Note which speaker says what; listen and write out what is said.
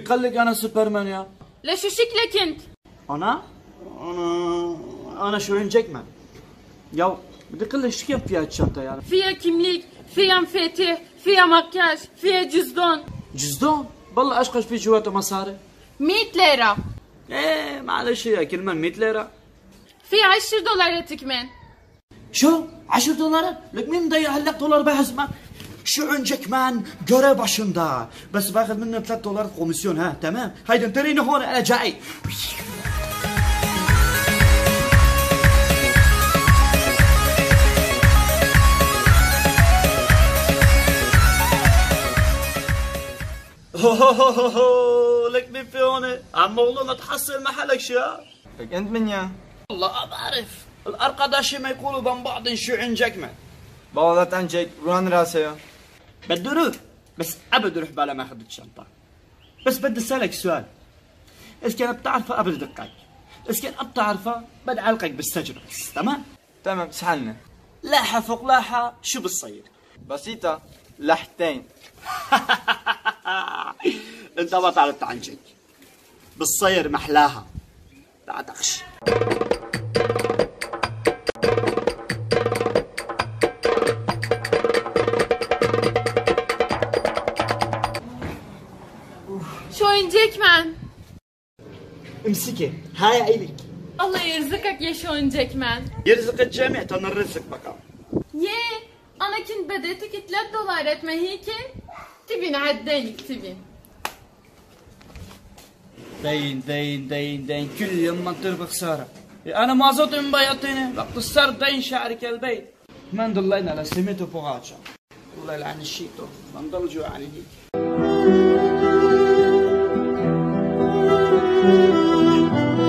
Speaker 1: مين قال لك انا سوبرمان يا؟
Speaker 2: لشو شكلك انت؟
Speaker 1: انا؟ انا شو جاك مان. يا بدي اقول لك كيف فيها الشنطه يعني؟
Speaker 2: فيها كمليك، فيها مفاتيح، فيها مكياج، فيها جزدان.
Speaker 1: جزدان؟ بالله اشقش في جواته مصاري؟
Speaker 2: 100 ليرة.
Speaker 1: ايه معلش يا كلمة 100 ليرة.
Speaker 2: فيها 10 دولارات كمان.
Speaker 1: شو؟ 10 دولار؟ لك مين مضيع هلا دولار بحز ما؟ شو عندك مان؟ قريب عشان بس باخذ منه 3 دولار كوميسيون. ها تمام، هيدا انطريني هون انا جاي. لك مين في هون؟ عم والله تحصل محلك شو؟
Speaker 3: لك انت من يا؟
Speaker 1: والله ما بعرف، الارقداشي ما يقولوا بين بعض شو عندك مان.
Speaker 3: بابا لا تنجك روان راسي.
Speaker 1: بدي اروح بس ابد اروح بلا ما اخذ الشنطه. بس بدي اسالك سؤال، اذا كان بتعرفها قبل دقك، اذا كان بتعرفها بدي اعلقك بالسجن بس. تمام؟
Speaker 3: تمام سحلنا.
Speaker 1: لاحة فوق لاحة شو بتصير؟
Speaker 3: بسيطة، لحتين.
Speaker 1: انت ما تعرف تعنجك، بتصير محلاها. لا تخش.
Speaker 2: شو عندك مان؟
Speaker 1: امسكي هاي الك.
Speaker 2: الله يرزقك يا شو عندك مان.
Speaker 1: يرزق الجميع تن الرزق بقى.
Speaker 2: ياه انا كنت بديتك 3 دولارات ما هيك؟ تبي نعدينك تبي.
Speaker 1: دين كل يوم ما تربح خسارة. انا ما زلت مبيضتني وقت الصار دين شعرك البيت. ما نضلينا لسميته فوقاتشا. الله يلعن الشيطان، ما نضل جوعاني هيك.